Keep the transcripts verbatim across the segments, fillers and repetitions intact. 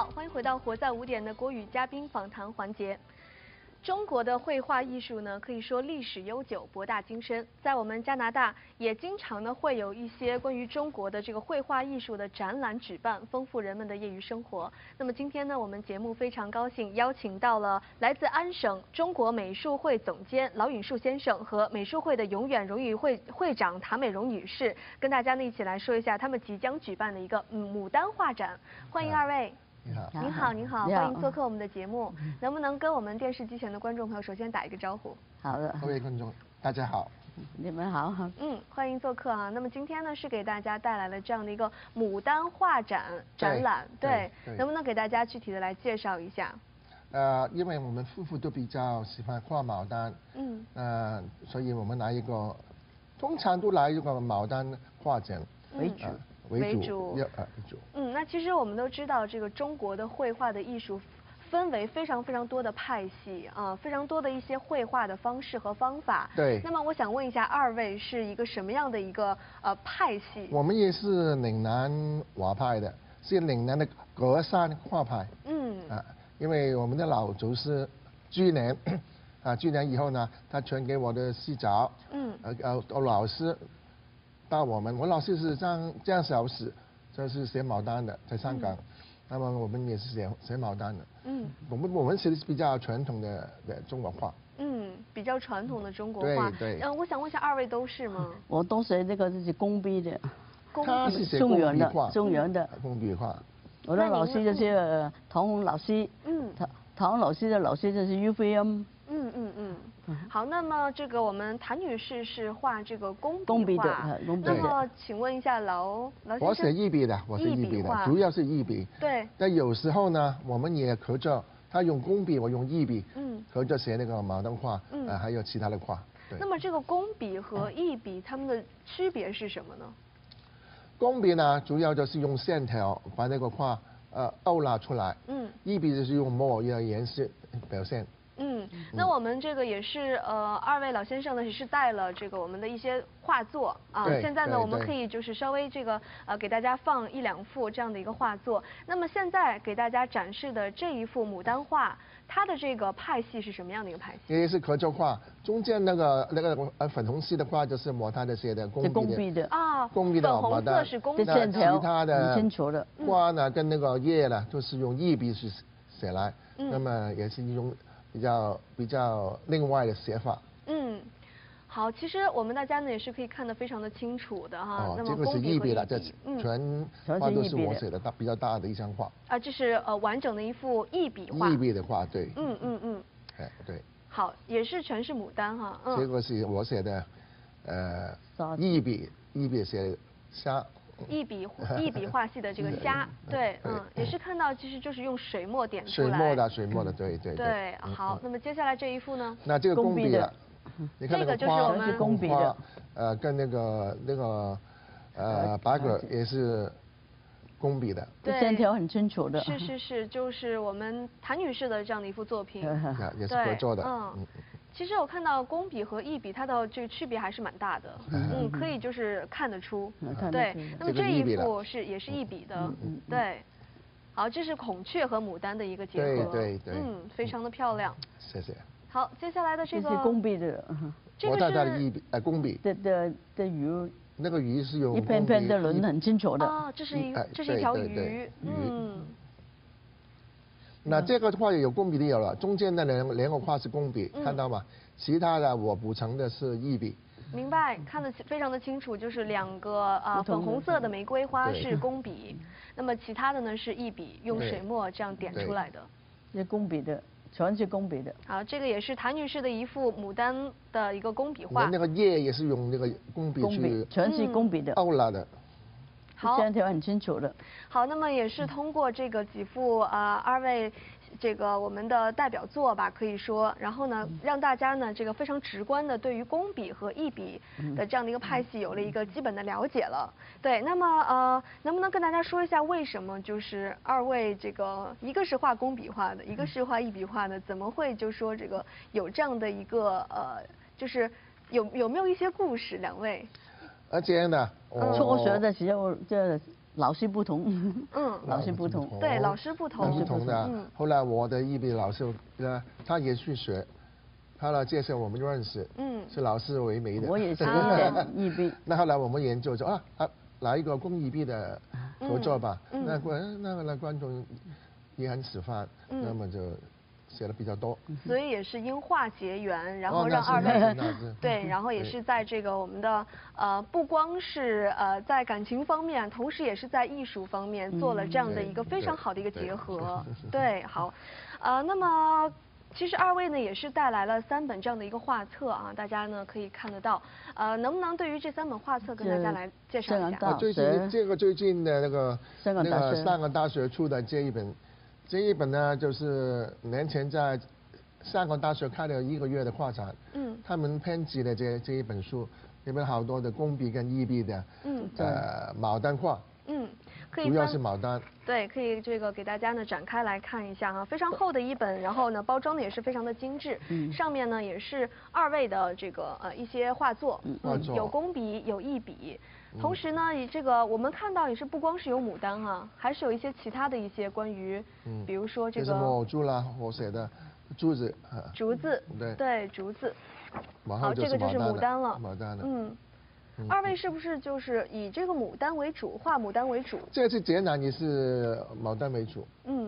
好，欢迎回到《活在五点》的国语嘉宾访谈环节。中国的绘画艺术呢，可以说历史悠久、博大精深。在我们加拿大，也经常呢会有一些关于中国的这个绘画艺术的展览举办，丰富人们的业余生活。那么今天呢，我们节目非常高兴邀请到了来自安省中国美术会总监劳允树先生和美术会的永远荣誉会会长唐美荣女士，跟大家呢一起来说一下他们即将举办的一个牡丹画展。欢迎二位。 你好， 您好，您好，欢迎做客我们的节目。能不能跟我们电视机前的观众朋友首先打一个招呼？ 好的， 各位观众，大家好， 你们好。 嗯，欢迎做客啊。那么今天呢，是给大家带来了这样的一个牡丹画展展览，对，对能不能给大家具体的来介绍一下？ 呃，因为我们夫妇都比较喜欢画牡丹，嗯，呃，所以我们来一个，通常都来一个牡丹画展为主。 呃 为主，要呃为主。 嗯，那其实我们都知道，这个中国的绘画的艺术分为非常非常多的派系啊，非常多的一些绘画的方式和方法。 对。 那么我想问一下，二位是一个什么样的一个呃派系？ 我们也是岭南画派的，是岭南的格山画派。嗯。啊，因为我们的老祖师居年啊，居年以后呢，他传给我的师长。嗯。呃呃，我老师。 到我们，我老师是张江小史，就是写牡丹的，在香港。嗯、那么我们也是写写牡丹的。嗯。我们我们写的是比较传统的的中国画。嗯， 比较传统的中国画。 对对。 嗯，我想问一下，二位都是吗？ 我都写这个就是工笔的。 工他是写工笔画。 中原的。 工笔画。 我的老师就是唐红老师。嗯。唐唐红老师的老师就是 U V M。 嗯嗯嗯。 好，那么这个我们谭女士是画这个工笔画， 工笔的， 那么请问一下劳劳先生， 我写一笔的，我是一笔的，主要是一笔。 对。 但有时候呢，我们也合作，他用工笔，我用一笔，嗯，合作写那个牡丹画，嗯，呃，还有其他的画。对。 那么这个工笔和一笔它们的区别是什么呢？ 工笔呢，主要就是用线条把那个画呃勾勒出来，嗯，一笔就是用墨用颜色表现。 嗯，那我们这个也是呃，二位老先生呢也是带了这个我们的一些画作啊。现在呢，我们可以就是稍微这个呃给大家放一两幅这样的一个画作。那么现在给大家展示的这一幅牡丹画，它的这个派系是什么样的一个派系？ 也是合作画，中间那个那个呃粉红色的画就是抹他的写的工笔的。 工笔的啊， 工笔的粉红色是工笔的。 其他的清楚的花呢跟那个叶呢都是用一笔去写来，那么也是一种。 比较比较另外的写法。嗯， 好，其实我们大家呢也是可以看得非常的清楚的哈。 哦，这个是一笔了，这全画都是我写的大比较大的一张画。 啊，这是呃完整的一幅一笔画。 一笔的画，对。 嗯嗯嗯。 哎，对。 好，也是全是牡丹哈。 嗯。这个是我写的，呃，一笔一笔写的虾。 一笔一笔画系的这个虾，对，嗯，也是看到，其实就是用水墨点出来。 水墨的，水墨的，对对对。好，那么接下来这一幅呢？ 那这个工笔的，你看那个花， 工笔的， 呃，跟那个那个呃白格也是工笔的， 对，线条很清楚的。 是是是，就是我们谭女士的这样的一幅作品， 也是合作的， 嗯。 其实我看到工笔和一笔，它的这个区别还是蛮大的，嗯，可以就是看得出，对。那么这一幅是也是一笔的，对。好，这是孔雀和牡丹的一个结合， 对对对， 嗯，非常的漂亮。 谢谢。 好，接下来的这个是工笔的， 这个是一笔，呃，工笔的的的鱼， 那个鱼是用一片片的轮很清楚的。 啊，这是一这是一条鱼，嗯。 那这个画有工笔的有了，中间的两两个画是工笔，看到吗？其他的我补成的是一笔。 明白，看得非常的清楚，就是两个啊粉红色的玫瑰花是工笔，那么其他的呢是一笔，用水墨这样点出来的。 是工笔的，全是工笔的。 好，这个也是谭女士的一幅牡丹的一个工笔画。 那个叶也是用那个工笔去， 全是工笔的， 勾勒的。 好， 线条很清楚的。 好，那么也是通过这个几幅啊、呃、二位这个我们的代表作吧，可以说，然后呢，让大家呢这个非常直观的对于工笔和一笔的这样的一个派系有了一个基本的了解了。对，那么呃，能不能跟大家说一下为什么就是二位这个一个是画工笔画的，一个是画一笔画的，怎么会就说这个有这样的一个呃，就是有有没有一些故事？两位？ 而且呢， 初学的时候，这老师不同，嗯，老师不同， 对，老师不同， 不同的。后来我的艺笔老师呢，他也去学，他来介绍我们认识，嗯，是老师为媒的。 我也是学艺笔。 那后来我们研究说啊啊，来一个工艺笔的合作吧，那观那个那观众也很喜欢，那么就。写的比较多， 所以也是因画结缘，然后让二位对，然后也是在这个我们的呃不光是呃在感情方面，同时也是在艺术方面做了这样的一个非常好的一个结合。对，好，呃，那么其实二位呢也是带来了三本这样的一个画册啊，大家呢可以看得到。呃，能不能对于这三本画册跟大家来介绍一下？ 最近这个最近的那个那个香港大学出的这一本。这一本呢，就是年前在香港大学开了一个月的画展，嗯，他们编辑的这这一本书，里面好多的工笔跟艺笔的，嗯，呃，牡丹画，嗯，可以主要是牡丹， 对，可以这个给大家呢展开来看一下哈，非常厚的一本，然后呢包装的也是非常的精致，嗯，上面呢也是二位的这个呃一些画作， 画作有工笔有艺笔。同时呢，以这个我们看到也是不光是有牡丹哈，还是有一些其他的一些关于，嗯，比如说这个。 这是木偶竹啦，我写的竹子。 竹子。 对。 对，竹子。 好， 这个就是牡丹了。 牡丹了。 嗯。二位是不是就是以这个牡丹为主，画牡丹为主？ 这次展览也是牡丹为主。 嗯。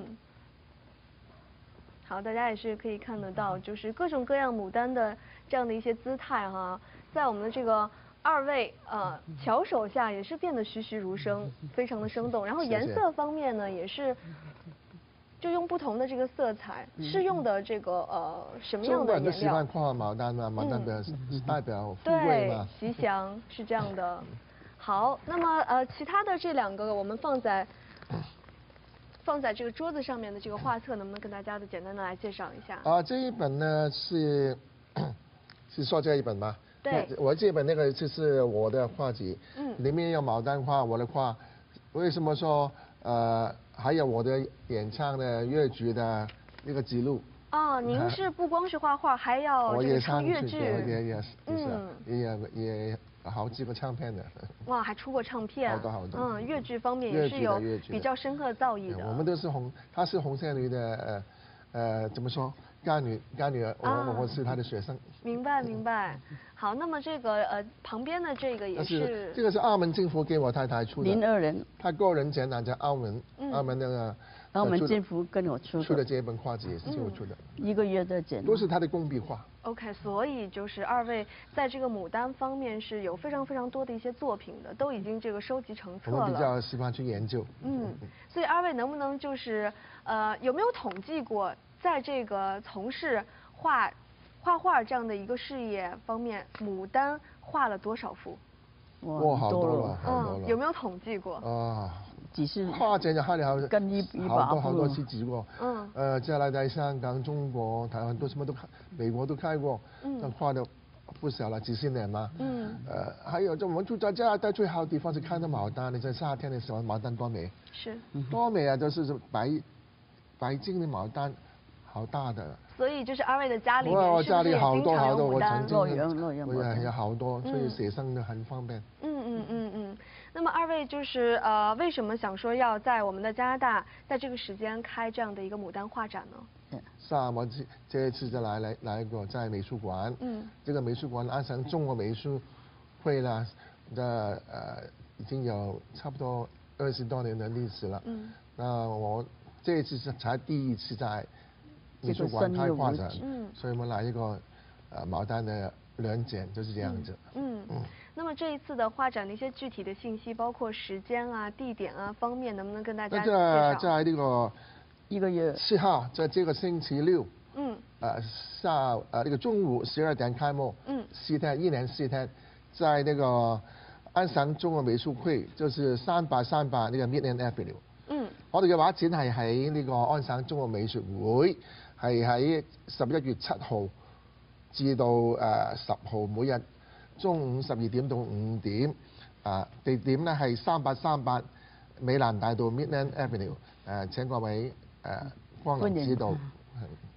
好，大家也是可以看得到，就是各种各样牡丹的这样的一些姿态哈，在我们的这个。二位呃巧手下也是变得栩栩如生，非常的生动。然后颜色方面呢，也是就用不同的这个色彩，是用的这个呃什么样的颜料？ 中国人都喜欢画牡丹嘛，牡丹表代表富贵嘛， 对，吉祥是这样的。好，那么呃其他的这两个我们放在放在这个桌子上面的这个画册，能不能跟大家的简单的来介绍一下？ 啊，这一本呢是是说这一本吗？ 对， 我这本那个就是我的画集，嗯，里面有牡丹花，我的画，为什么说呃还有我的演唱的粤剧的那个记录？ 哦，您是不光是画画，还要这个唱粤剧， 也也嗯，也也也好几个唱片的。 哇，还出过唱片， 好多好多。 嗯，粤剧方面也是有比较深刻造诣的。 我们都是红，他是红线女的呃呃怎么说？干女干女儿，我我我是他的学生。 明白明白。好，那么这个呃旁边的这个也是。 这个是澳门政府给我太太出的。 零二人。 他个人展览在澳门，澳门那个。 澳门政府跟我出的。 出的这一本画集也是给我出的。 一个月的展。 都是他的工笔画。 OK， 所以就是二位在这个牡丹方面是有非常非常多的一些作品的，都已经这个收集成册了。 我比较喜欢去研究。 嗯，所以二位能不能就是呃有没有统计过，在这个从事画画画这样的一个事业方面，牡丹画了多少幅？ 哇，好多了，好多了。 嗯，有没有统计过？ 啊，几十。 画展就画了好跟一一好多好多次几过。嗯。呃，加拿大、香港、中国、台湾都什么都开，美国都开过。嗯。但画的不少了，几十年嘛。嗯。呃，还有就我们住在加拿大最好的地方是看到牡丹，你在夏天的时候，牡丹多美。 是。 多美啊！都是白白金的牡丹。好大的， 所以就是二位的家里面我家里好多好多，我曾经对有好多，所以写生的很方便。 嗯嗯嗯嗯。那么二位就是呃，为什么想说要在我们的加拿大，在这个时间开这样的一个牡丹画展呢？ 是啊，我这这一次就来来来过在美术馆，嗯，这个美术馆安省中国美术会啦的呃已经有差不多二十多年的历史了。嗯。那我这一次是才第一次在美术馆开画展，嗯，所以我们来一个呃牡丹的联展，就是这样子。嗯嗯。那么这一次的画展的一些具体的信息，包括时间啊、地点啊方面，能不能跟大家介绍？ 在那个一个月四号，在这个星期六，嗯，呃下呃那个中午十二点开幕，嗯，四天一连四天，在那个安省中國美術會，就是三百三百呢個 Midland Avenue。嗯，我哋嘅畫展係喺呢個安省中國美術會。係喺十一月七號至到誒十號，每日中午十二點到五點，啊地點咧係三八三八美蘭大道 Midland Avenue，誒請各位誒光臨指導。 嗯。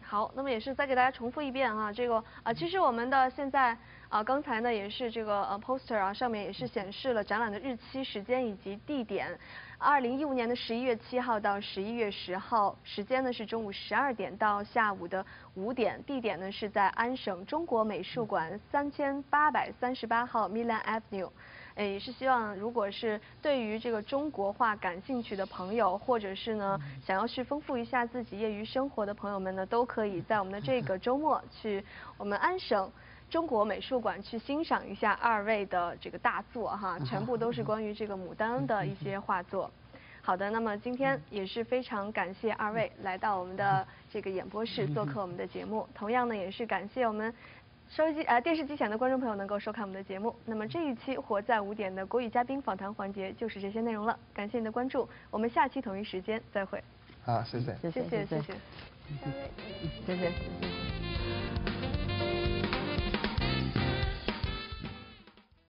好，那么也是再给大家重复一遍啊，这个啊、呃，其实我们的现在啊、呃，刚才呢也是这个呃 poster 啊，上面也是显示了展览的日期、时间以及地点。二零一五年的十一月七号到十一月十号，时间呢是中午十二点到下午的五点，地点呢是在安省中国美术馆三千八百三十八号 Milan Avenue。也是希望，如果是对于这个中国画感兴趣的朋友，或者是呢想要去丰富一下自己业余生活的朋友们呢，都可以在我们的这个周末去我们安省中国美术馆去欣赏一下二位的这个大作哈，全部都是关于这个牡丹的一些画作。好的，那么今天也是非常感谢二位来到我们的这个演播室做客我们的节目，同样呢也是感谢我们收音机呃电视机前的观众朋友能够收看我们的节目。那么这一期活在五点的国语嘉宾访谈环节就是这些内容了，感谢您的关注，我们下期同一时间再会。 好，谢谢， 谢谢谢谢， 谢谢谢谢。